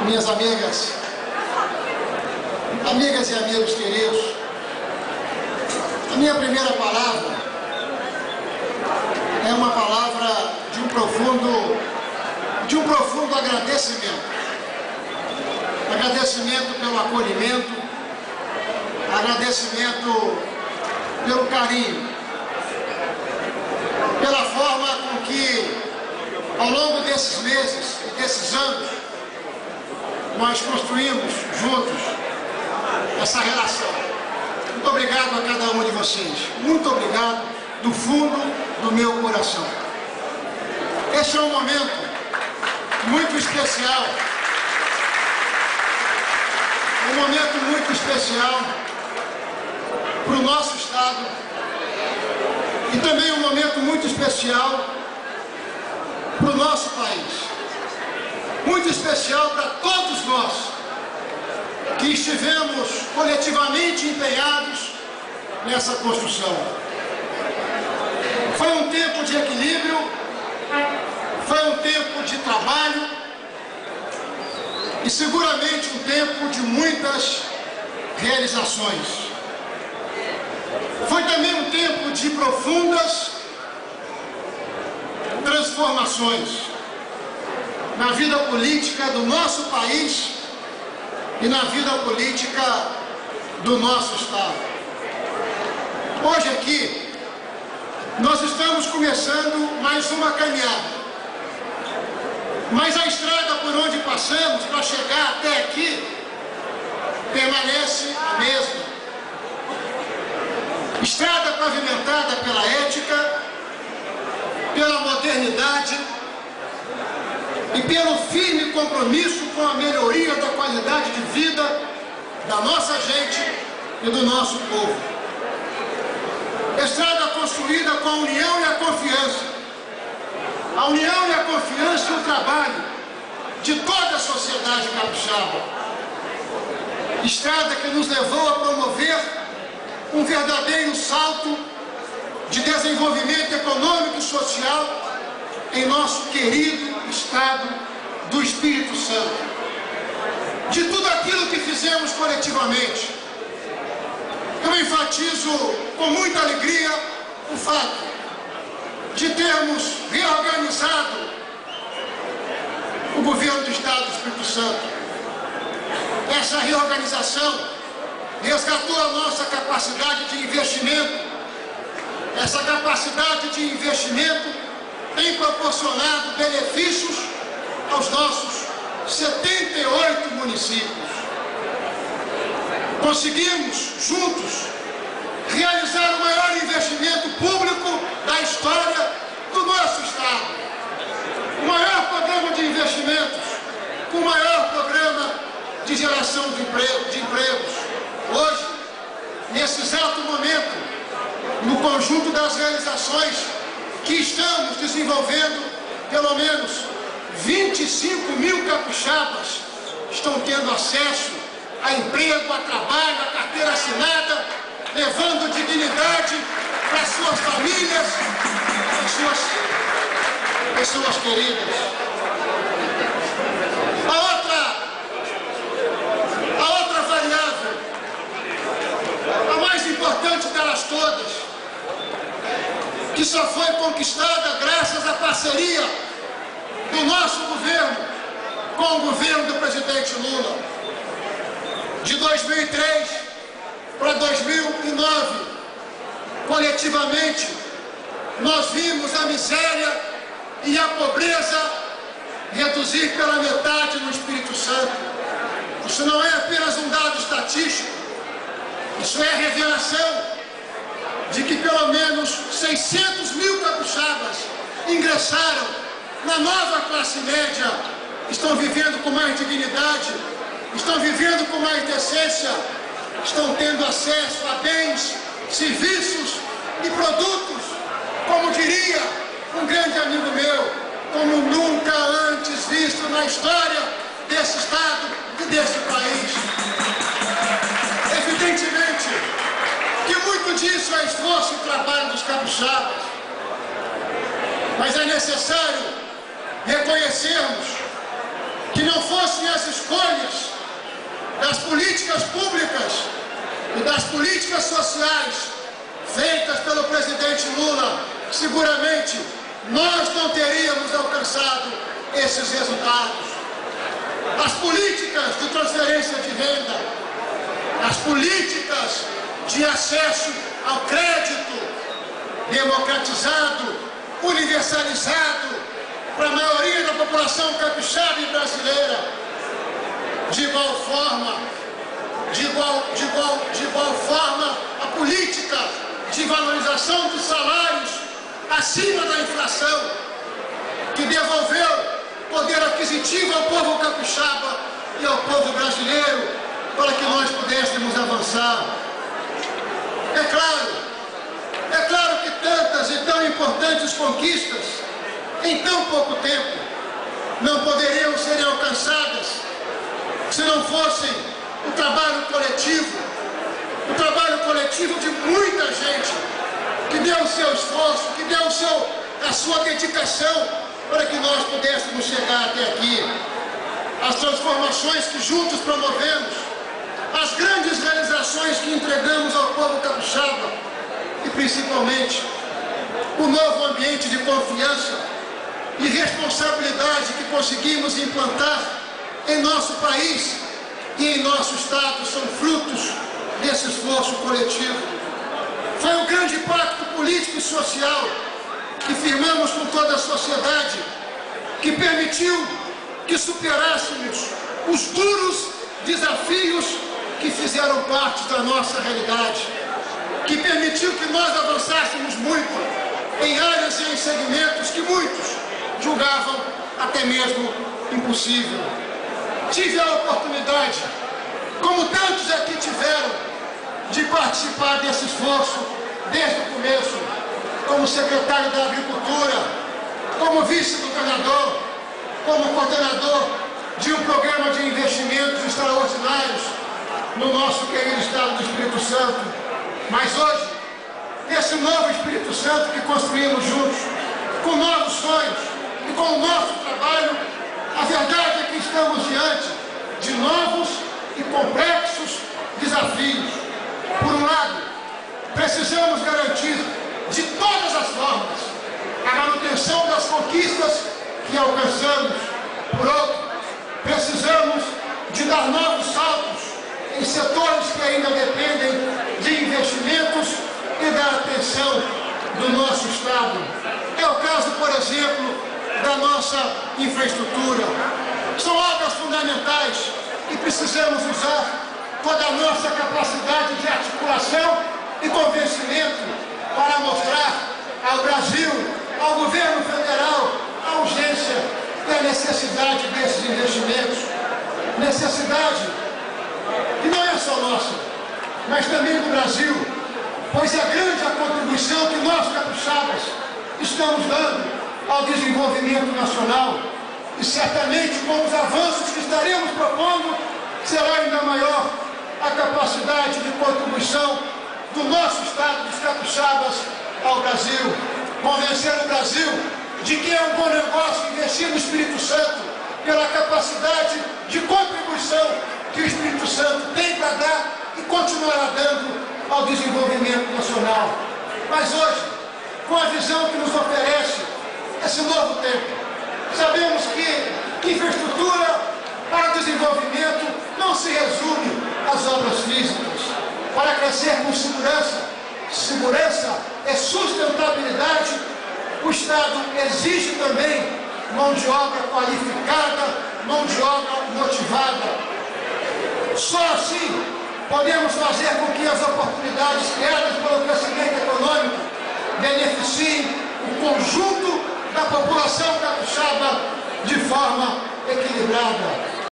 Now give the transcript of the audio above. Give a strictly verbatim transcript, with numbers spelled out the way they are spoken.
minhas amigas, amigas e amigos queridos, a minha primeira palavra é uma palavra de um profundo, de um profundo agradecimento. Agradecimento pelo acolhimento, agradecimento pelo carinho, pela forma com que, ao longo desses meses e desses anos, nós construímos juntos essa relação. Muito obrigado a cada um de vocês. Muito obrigado do fundo do meu coração. Este é um momento muito especial. Um momento muito especial para o nosso Estado e também um momento muito especial para o nosso país. Muito especial para todos nós que estivemos coletivamente empenhados nessa construção. Foi um tempo de equilíbrio, foi um tempo de trabalho e seguramente um tempo de muitas realizações. Foi também um tempo de profundas transformações na vida política do nosso país e na vida política do nosso Estado. Hoje aqui, nós estamos começando mais uma caminhada. Mas a estrada por onde passamos para chegar até aqui permanece a mesma. Estrada pavimentada pela ética, pela modernidade e pelo firme compromisso com a melhoria da qualidade de vida da nossa gente e do nosso povo. Estrada construída com a união e a confiança. A união e a confiança e o trabalho de toda a sociedade capixaba. Estrada que nos levou a promover um verdadeiro salto de desenvolvimento econômico e social em nosso querido Estado do Espírito Santo. De tudo aquilo que fizemos coletivamente, eu enfatizo com muita alegria o fato de termos reorganizado o governo do Estado do Espírito Santo. Essa reorganização resgatou a nossa capacidade de investimento. Essa capacidade de investimento tem proporcionado benefícios aos nossos setenta e oito municípios. Conseguimos, juntos, realizar o maior investimento público da história do nosso Estado. O maior programa de investimentos, com o maior programa de geração de, emprego, de empregos. Hoje, nesse exato momento, no conjunto das realizações que estamos desenvolvendo, pelo menos vinte e cinco mil capixabas estão tendo acesso a emprego, a trabalho, a carteira assinada, levando dignidade para suas famílias, para suas pessoas queridas. A outra, a outra variável, a mais importante delas todas, que só foi conquistada graças à parceria do nosso governo com o governo do presidente Lula. De dois mil e três para dois mil e nove, coletivamente, nós vimos a miséria e a pobreza reduzir pela metade no Espírito Santo. Isso não é apenas um dado estatístico, isso é a revelação de que pelo menos seiscentos mil capixabas ingressaram na nova classe média, estão vivendo com mais dignidade, estão vivendo com mais decência, estão tendo acesso a bens, serviços e produtos, como diria um grande amigo meu, como nunca antes visto na história desse Estado e desse país. Evidentemente que muito disso é esforço e trabalho dos capixabas, mas é necessário reconhecermos que não fossem as escolhas políticas públicas e das políticas sociais feitas pelo presidente Lula, seguramente nós não teríamos alcançado esses resultados. As políticas de transferência de renda, as políticas de acesso ao crédito democratizado, universalizado para a maioria da população capixaba e brasileira, de igual forma, de igual, de igual, de igual forma, a política de valorização dos salários acima da inflação, que devolveu poder aquisitivo ao povo capixaba e ao povo brasileiro para que nós pudéssemos avançar. É claro, é claro que tantas e tão importantes conquistas em tão pouco tempo não poderiam ser alcançadas se não fossem o trabalho coletivo, o trabalho coletivo de muita gente que deu o seu esforço, que deu o seu, a sua dedicação para que nós pudéssemos chegar até aqui. As transformações que juntos promovemos, as grandes realizações que entregamos ao povo capixaba e principalmente o novo ambiente de confiança e responsabilidade que conseguimos implantar em nosso país e em nosso estado são frutos desse esforço coletivo. Foi um grande pacto político e social que firmamos com toda a sociedade, que permitiu que superássemos os duros desafios que fizeram parte da nossa realidade, que permitiu que nós avançássemos muito em áreas e em segmentos que muitos julgavam até mesmo impossível. Tive a oportunidade, como tantos aqui tiveram, de participar desse esforço desde o começo, como secretário da Agricultura, como vice-governador, como coordenador de um programa de investimentos extraordinários no nosso querido estado do Espírito Santo. Mas hoje, esse novo Espírito Santo que construímos juntos, com novos sonhos e com o nosso trabalho, a verdade é que estamos diante de novos e complexos desafios. Por um lado, precisamos garantir de todas as formas a manutenção das conquistas que alcançamos. Por outro, precisamos de dar novos saltos em setores que ainda dependem de investimentos e da atenção do nosso Estado. É o caso, por exemplo, da nossa infraestrutura. São obras fundamentais e precisamos usar toda a nossa capacidade de articulação e convencimento para mostrar ao Brasil, ao governo federal, a urgência e a necessidade desses investimentos. Necessidade que não é só nossa, mas também do Brasil, pois é grande a contribuição que nós capixabas estamos dando ao desenvolvimento nacional e certamente com os avanços que estaremos propondo será ainda maior a capacidade de contribuição do nosso estado dos capixabas ao Brasil, convencer o Brasil de que é um bom negócio investir no Espírito Santo pela capacidade de contribuição que o Espírito Santo tem para dar e continuará dando ao desenvolvimento nacional. Mas hoje, com a visão que nos oferece esse novo tempo, sabemos que infraestrutura para desenvolvimento não se resume às obras físicas. Para crescer com segurança, segurança é sustentabilidade, o Estado exige também mão de obra qualificada, mão de obra motivada. Só assim podemos fazer com que as oportunidades criadas pelo crescimento econômico beneficiem o conjunto da população capixaba de forma equilibrada.